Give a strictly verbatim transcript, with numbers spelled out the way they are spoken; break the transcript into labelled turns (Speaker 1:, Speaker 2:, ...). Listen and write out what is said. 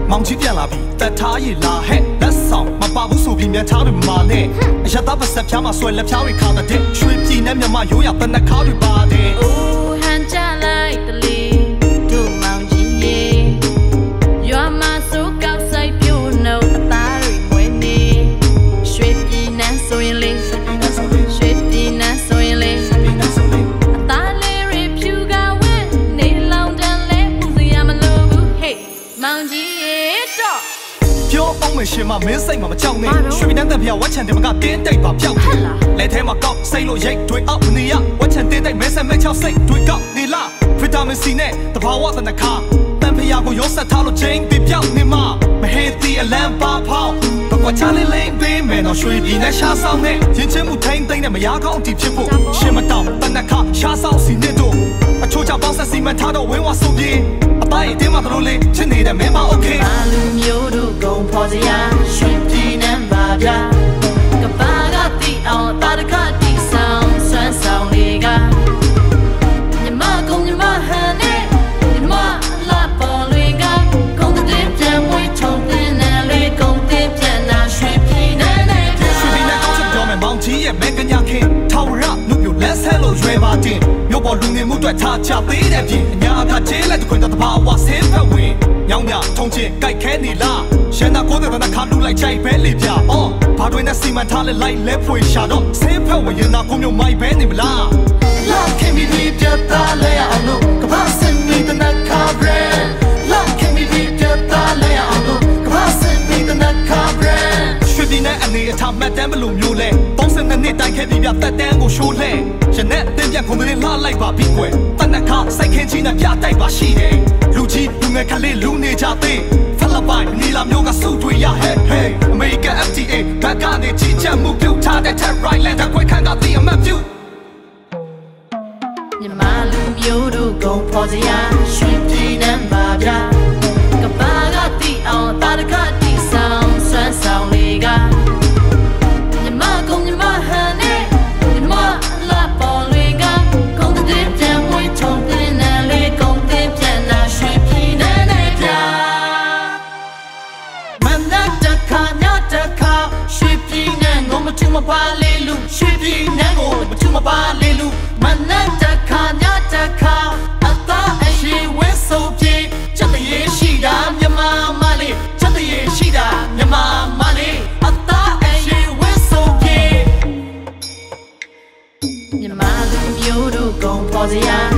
Speaker 1: မောင်ကြီးပြန်လာပြီတတ်ထားရလာဟဲ့လက်ဆောင်မပါဘူးဆိုပြီးမြန်ထားတွေမာနဲ့အရသာပါဆက်ဖြားမှာဆွဲလက်ဖြားတွေခါတဲ့ရွှေပြည်နဲ့မြန်မာရိုးရတနက်ခါတွေပါတယ်
Speaker 2: အိုးဟန်ကြလိုက်တလေတို့မောင်ကြီးရေရွာမှာစိုးကောက်ဆိုင်ပြို့နှုတ်အသားတွေမွေးနေရွှေပြည်နဲ့ဆိုရင်လေးရွှေပြည်နဲ့ဆိုရင်လေးအသားလေးတွေဖြူကဝဲနေလောင်တန်လဲပူစရာမလိုဘူးဟေးမောင်ကြီးရေတော့
Speaker 1: ပြောအောင်မရှင်မမင်းစိတ်မှာမကြောက်နဲ့ရွှေပြည်နဲ့တပြားဝတ်ချန်တယ်မကတင်းတိတ်ပါပြောက်တယ်လက်ထဲမှာကောက်စိတ်လို့ရိတ်တွေအောက်နေရဝတ်ချန်တင်းတိတ်မဲဆက်မဲချောက်စိတ်တွေကောက်နေလားဗီတာမင်စီနဲ့တဘာဝသနခါတန်ဖျားကိုရောဆက်ထားလို့ချင်းပြပြောက်နေမှာမဟေးတီအလန်ပါဖောင်းဘကွာချလေးလေးပေးမယ်တော့ရွှေပြည်နဲ့ရှာဆောင်နဲ့ရင်ချင်းမှုထိန်သိမ့်နဲ့မရကောင်းအတီဖြစ်ဖို့ရှင်မတောင်းတနခါရှာဆောင်စီနေတော့အချိုးချပေါင်းဆက်စီမထားတော့ဝင်းဝါဆိုပြေအတိုင်းတင်းမှာတို့လေးချစ်နေတဲ့မင်းမโอเค
Speaker 2: အလူမျိုးတို့ကုန်ဖော်စရာရွှေပြည်နဲ့ပါဗျာကဘာကတိအောင်တာတခတိဆောင်ဆွမ်းဆောင်လေးကမြမကုန်မြမဟန်နဲ့မြမလာပေါ်လေးကကုန်တဲ့ပြန်ဝေးထုံတဲ့နဲ့လေးကုန်တဲ့ပြန်လာရွှေပြည်နဲ့နဲ့
Speaker 1: ရွှေပြည်နဲ့ကောင်းချက်တော်မယ်မောင်ကြီးရဲ့မဲကညာခင်ထောင်ရလူမျိုးလက်ဆဲလို့ရွယ်ပါတင်မြို့ပေါ်လူငယ်မှုတွေထားချပေးတဲ့ပြင်အညာကကျဲလက်ခွင်တော့တဘာဝဆင်းဖက်ဝင်ညောင်ညထုံချင်းကြိုက်ခဲနေလားရှန်နာကိုတဲ့တနခါလူလိုက်ချိုက်ပဲလေပြအော်ဘာတွေနဲ့စီမံထားလဲလိုက်လဲဖွေရှာတော့ဆင်းဖက်ဝင်ရင်နာကိုမျိုးမိုက်ပဲနေမလားလာခင်မီဒီပြတာလဲအောင်လို့ကဘာစင်မီတနခါဘရန်လာခင်မီဒီပြတာလဲအောင်လို့ကဘာစင်မီတနခါဘရန်ရွှေပြည်နဲ့အနေအထားမှတ်တမ်းဘလို့မျိုးလဲသုံးဆယ်နှစ်တိုင်ခဲ့ပြီးပြတက်တန်းကိုရှိုးလဲရနဲ့တင်းပြခုံးတင်းလှလိုက်ပါပြီးကွယ်တနခါစိုက်ခင်းချင်းနဲ့ပြတိုက်ပါရှိတယ်လူကြီးလူငယ်ကလေးလူနေကြသေးဖလပိုင်နီလာမျိုးကစုတွေရဟဲ့ဟေးအမေရိကန် F T A ဘက်ကနေကြီးကြပ်မှုပြုတ်ထားတဲ့ Tech Right Land ခွဲခန့်ကတိအမှတ်ပြု
Speaker 2: မြမလူမျိုးတို့ကုန်ဖော်စရာရွှေပြည်နဲ့ပါဗျာကဘာကတိအောင်တာတခတိဆောင်ဆွမ်းဆောင်လေးကမြမကုန်မြမဟန်နဲ့မြမလာပေါ်လေးကကုန်တဲ့ပြန်ဝေးထုံတဲ့နဲ့လေးကုန်တဲ့ပြန်လာရွှေပြည်နဲ့နဲ့ဗျာမနက်တခါညတခါရွှေပြည်နဲ့ငုံမထူမပါလေလူရွှေပြည်နဲ့ငုံမထူမပါလေလူမနက်တခါညတခါအသားအရှိဝဲဆိုပြေချက်တရေရှိတာမြမမလေးချက်တရေရှိတာမြမမလေးအသားအရှိဝဲဆိုပြေမြမလူမျိုးတို့ကုန်ဖော်စရာ